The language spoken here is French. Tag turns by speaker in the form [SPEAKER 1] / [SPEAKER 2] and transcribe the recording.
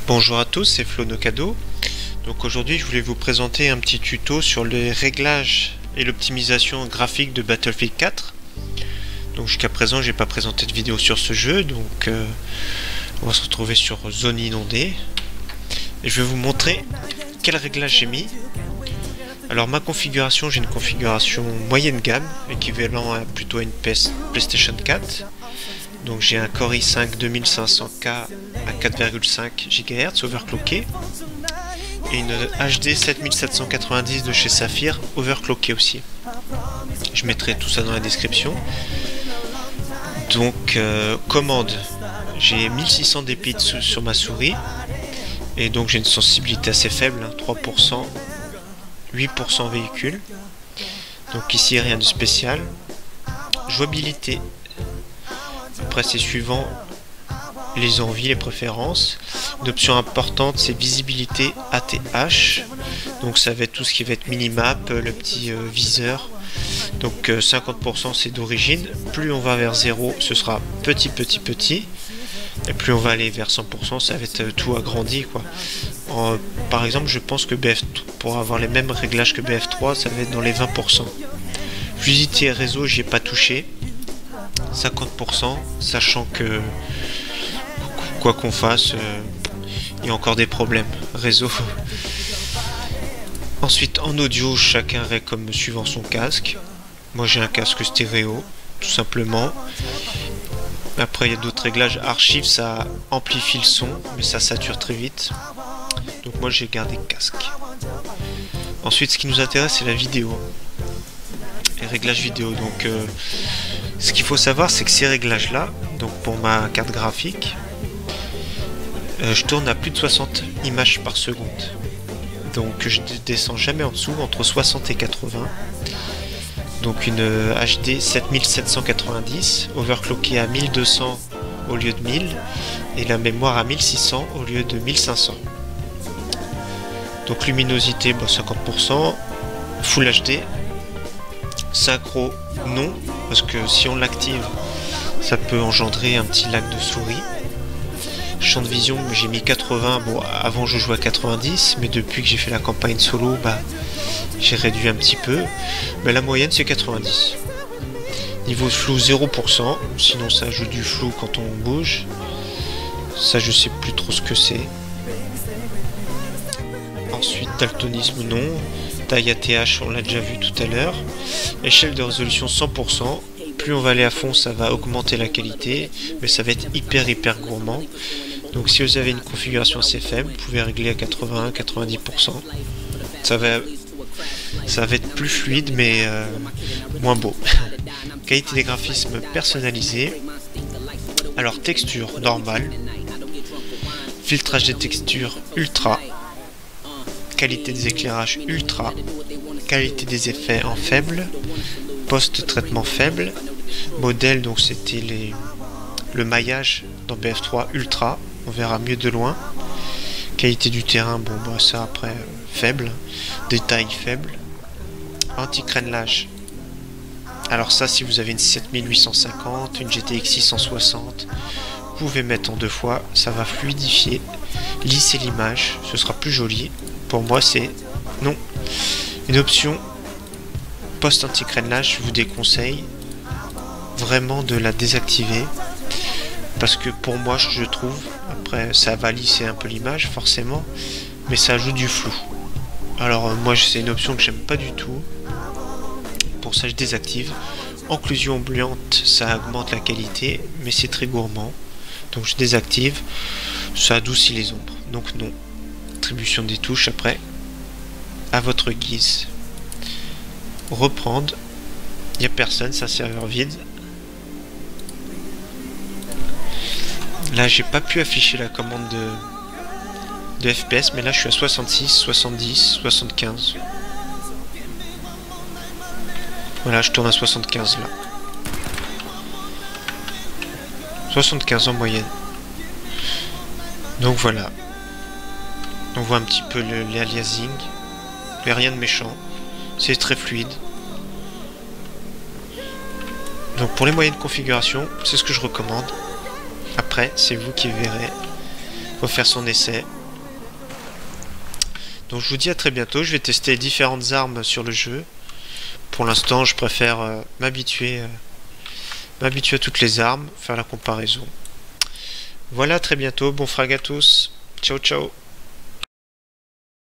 [SPEAKER 1] Bonjour à tous, c'est Flo Nocado. Donc aujourd'hui je voulais vous présenter un petit tuto sur les réglages et l'optimisation graphique de Battlefield 4. Donc jusqu'à présent j'ai pas présenté de vidéo sur ce jeu, donc on va se retrouver sur zone inondée. Et je vais vous montrer quel réglage j'ai mis. Alors ma configuration, j'ai une configuration moyenne gamme, équivalent à plutôt à une PlayStation 4. Donc j'ai un Core i5 2500K à 4,5 GHz overclocké et une HD 7790 de chez Saphir overclocké aussi. Je mettrai tout ça dans la description. Donc commande, j'ai 1600 dpi sur ma souris et donc j'ai une sensibilité assez faible, hein, 3%, 8% véhicule. Donc ici rien de spécial. Jouabilité. Après c'est suivant les envies, les préférences. Une option importante c'est visibilité ATH. Donc ça va être tout ce qui va être minimap, le petit viseur. Donc 50% c'est d'origine. Plus on va vers 0 ce sera petit. Et plus on va aller vers 100% ça va être tout agrandi quoi. Par exemple je pense que pour avoir les mêmes réglages que BF3 ça va être dans les 20%. Fluidité et réseau j'y ai pas touché. 50%, sachant que quoi qu'on fasse, il y a encore des problèmes réseau. Ensuite en audio, chacun règle comme suivant son casque. Moi j'ai un casque stéréo, tout simplement. Après il y a d'autres réglages. Archive, ça amplifie le son, mais ça sature très vite. Donc moi j'ai gardé casque. Ensuite ce qui nous intéresse c'est la vidéo. Les réglages vidéo. Donc ce qu'il faut savoir c'est que ces réglages là, donc pour ma carte graphique, je tourne à plus de 60 images par seconde. Donc je descends jamais en dessous, entre 60 et 80. Donc une HD 7790 overclockée à 1200 au lieu de 1000 et la mémoire à 1600 au lieu de 1500. Donc luminosité 50%, Full HD. Synchro non, parce que si on l'active ça peut engendrer un petit lag de souris. Champ de vision j'ai mis 80, bon avant je jouais à 90 mais depuis que j'ai fait la campagne solo j'ai réduit un petit peu, mais la moyenne c'est 90. Niveau de flou 0%, sinon ça ajoute du flou quand on bouge, ça je sais plus trop ce que c'est. Ensuite daltonisme non, taille ATH on l'a déjà vu tout à l'heure, échelle de résolution 100%, plus on va aller à fond ça va augmenter la qualité, mais ça va être hyper gourmand. Donc si vous avez une configuration assez faible, vous pouvez régler à 80-90%. Ça va être plus fluide mais moins beau. Qualité des graphismes personnalisée. Alors texture normale, filtrage des textures ultra, qualité des éclairages ultra, qualité des effets en faible, post-traitement faible, modèle donc c'était le maillage dans BF3 ultra, on verra mieux de loin, qualité du terrain, bon bah ça après faible, détail faible, anti-crénelage. Alors ça si vous avez une 7850, une GTX 660, vous pouvez mettre en 2 fois, ça va fluidifier, lisser l'image, ce sera plus joli. Pour moi c'est non. Une option post anti-crénelage, je vous déconseille vraiment de la désactiver parce que pour moi je trouve, après ça va lisser un peu l'image forcément, mais ça ajoute du flou. Alors moi c'est une option que j'aime pas du tout, pour ça je désactive. Occlusion ambiante, ça augmente la qualité mais c'est très gourmand, donc je désactive, ça adoucit les ombres, donc non. Attribution des touches après à votre guise. Reprendre, il n'y a personne, c'est un serveur vide. Là j'ai pas pu afficher la commande de FPS, mais là je suis à 66, 70, 75. Voilà, je tourne à 75 là. 75 en moyenne. Donc voilà. On voit un petit peu l'aliasing, mais rien de méchant, c'est très fluide. Donc pour les moyennes configurations, c'est ce que je recommande. Après, c'est vous qui verrez. Faut faire son essai. Donc je vous dis à très bientôt, je vais tester différentes armes sur le jeu. Pour l'instant, je préfère m'habituer à toutes les armes, faire la comparaison. Voilà, à très bientôt, bon frag à tous. Ciao ciao.